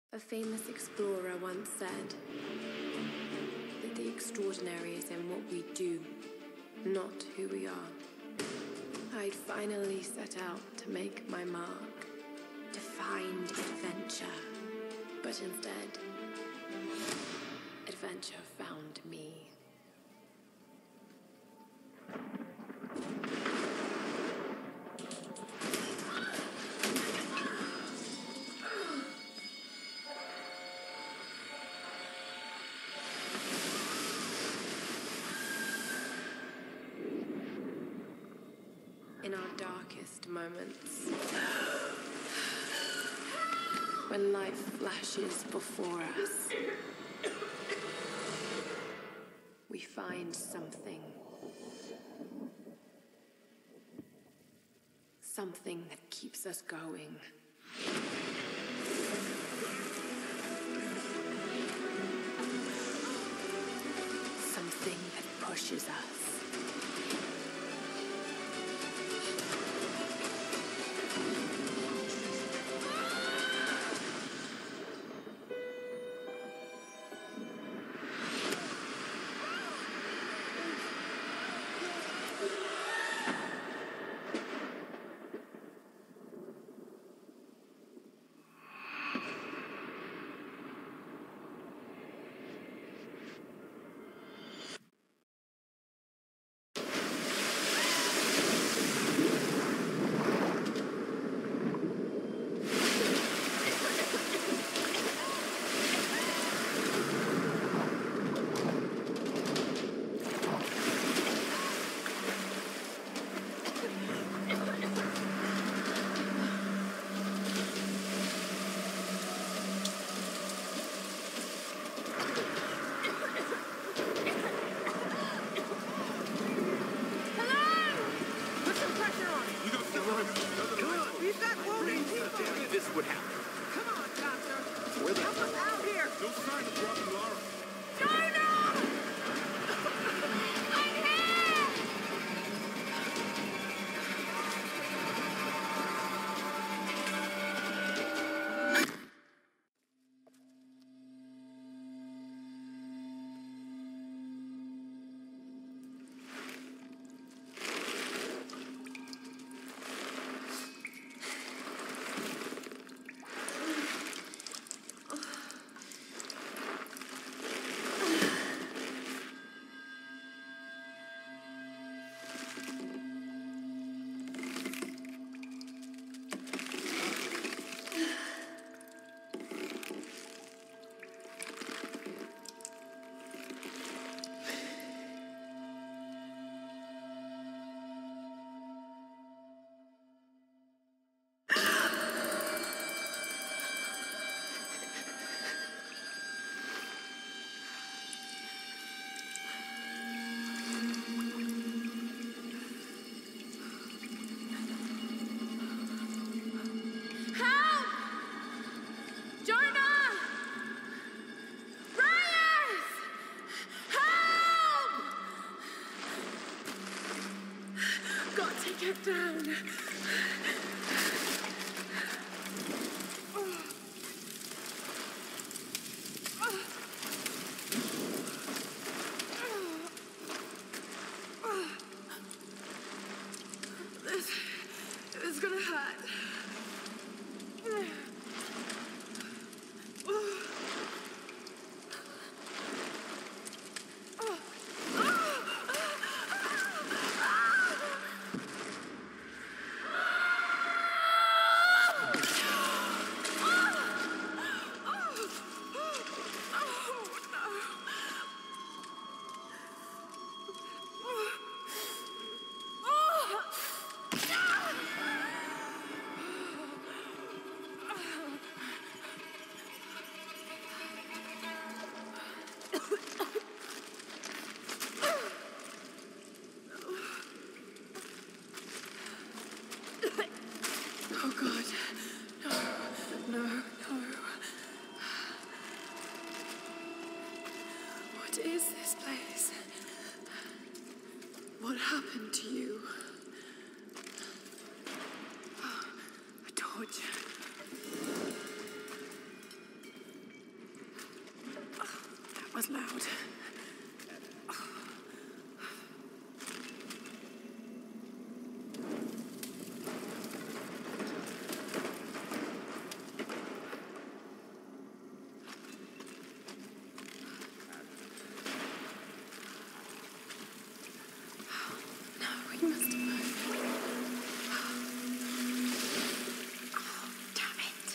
A famous explorer once said that the extraordinary is in what we do, not who we are. I'd finally set out to make my mark, to find adventure. But instead, adventure found me. In our darkest moments, when life flashes before us, we find something that keeps us going. Something that pushes us. Get down! This is gonna hurt. Oh God, no. What is this place? What happened to you? A torch. was loud. No, we must move. Oh, damn it.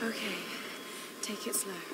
Okay, take it slow.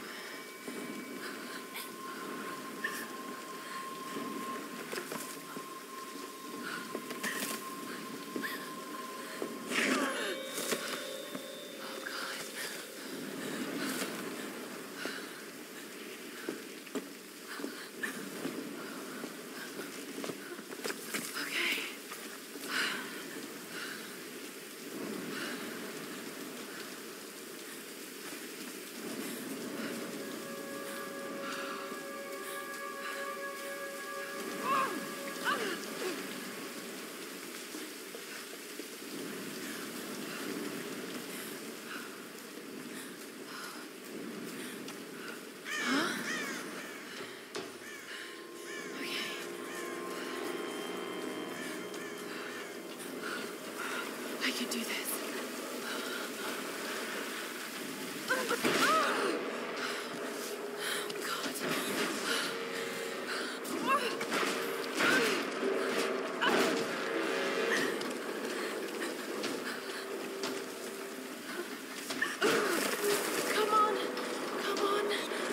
I can do this. Come on. Come on.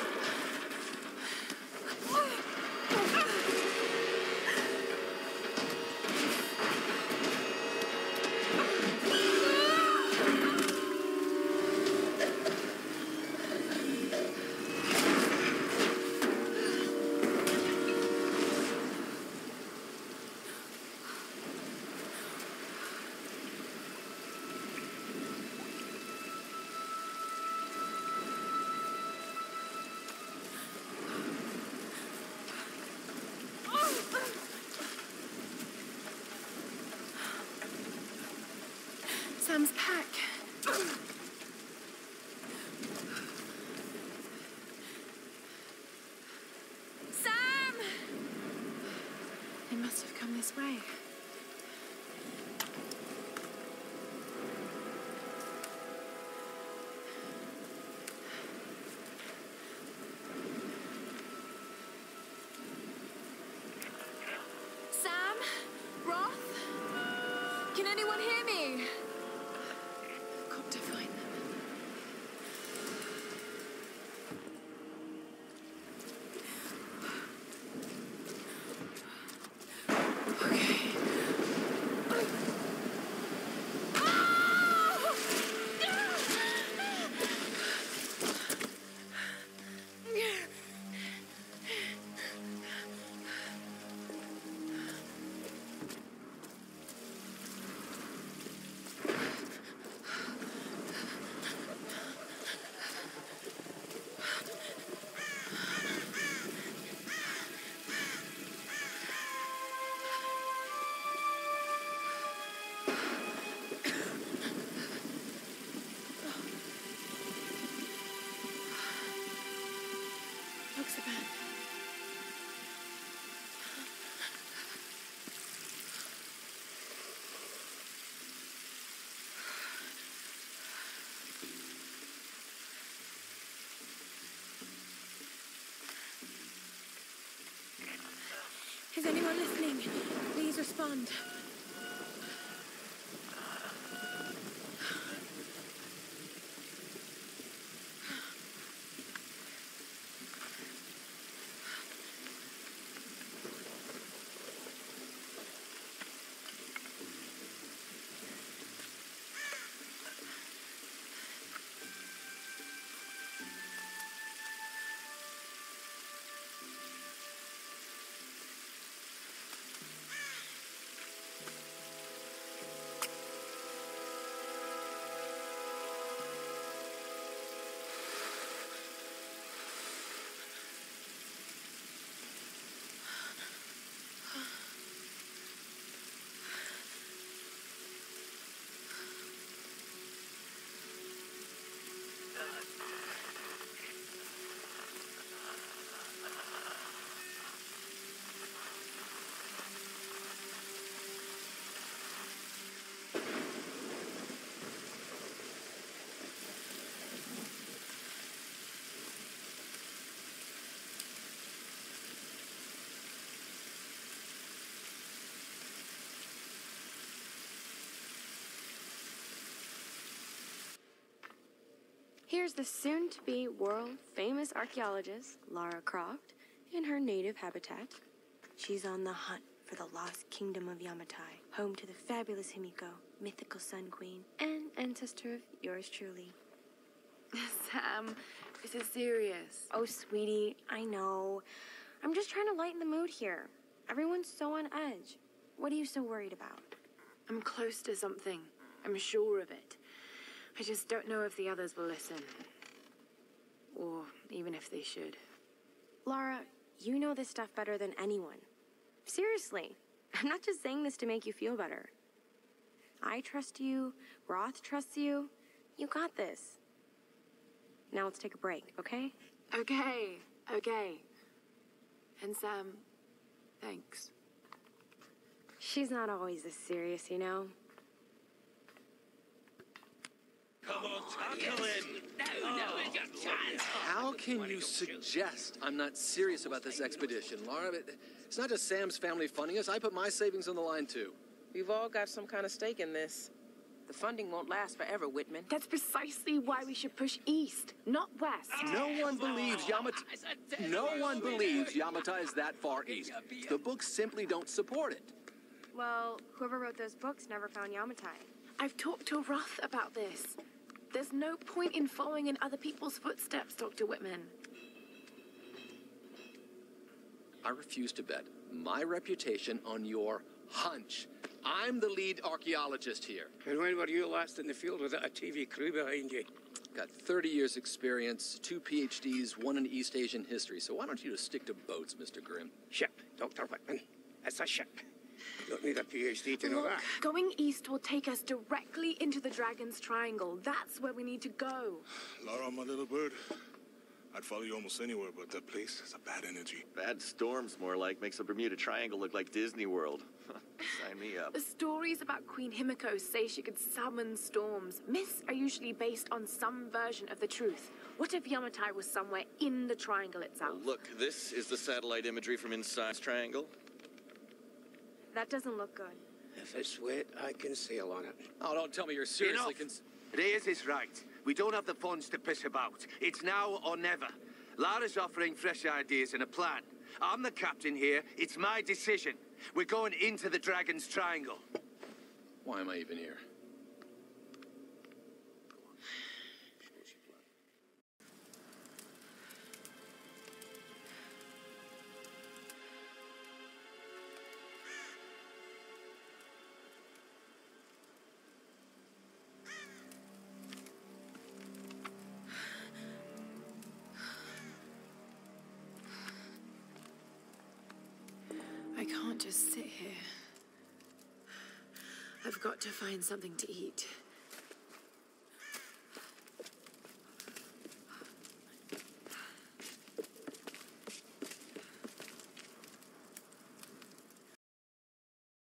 Sam's pack. Sam! They must have come this way. Sam? Roth? Can anyone hear me? Got to find them. Oxaban. Is anyone listening? Please respond. Here's the soon-to-be world-famous archaeologist, Lara Croft, in her native habitat. She's on the hunt for the lost kingdom of Yamatai, home to the fabulous Himiko, mythical Sun Queen, and ancestor of yours truly. Sam, this is serious. Oh, sweetie, I know. I'm just trying to lighten the mood here. Everyone's so on edge. What are you so worried about? I'm close to something. I'm sure of it. I just don't know if the others will listen. Or even if they should. Lara, you know this stuff better than anyone. Seriously, I'm not just saying this to make you feel better. I trust you, Roth trusts you. You got this. Now let's take a break, okay? Okay. And Sam, thanks. She's not always this serious, you know? Come on, tackle it! No, it's your chance! How can you suggest I'm not serious about this expedition, Lara? It's not just Sam's family funding us. I put my savings on the line, too. We've all got some kind of stake in this. The funding won't last forever, Whitman. That's precisely why we should push east, not west. No one believes Yamatai is that far east. The books simply don't support it. Well, whoever wrote those books never found Yamatai. I've talked to Roth about this. There's no point in following in other people's footsteps, Dr. Whitman. I refuse to bet my reputation on your hunch. I'm the lead archaeologist here. And when were you last in the field without a TV crew behind you? Got 30 years experience, 2 PhDs, 1 in East Asian history. So why don't you just stick to boats, Mr. Grimm? Ship, Dr. Whitman. It's a ship. You don't need a PhD to know Look, that. going east will take us directly into the Dragon's Triangle. That's where we need to go. Lara, my little bird. I'd follow you almost anywhere, but that place has a bad energy. Bad storms, more like. Makes the Bermuda Triangle look like Disney World. Sign me up. The stories about Queen Himiko say she could summon storms. Myths are usually based on some version of the truth. What if Yamatai was somewhere in the triangle itself? Look, this is the satellite imagery from inside the triangle. That doesn't look good. If it's wet, I can sail on it. Oh, don't tell me you're seriously Enough. Reyes is right. We don't have the funds to piss about. It's now or never. Lara's offering fresh ideas and a plan. I'm the captain here. It's my decision. We're going into the Dragon's Triangle. Why am I even here? I can't just sit here. I've got to find something to eat.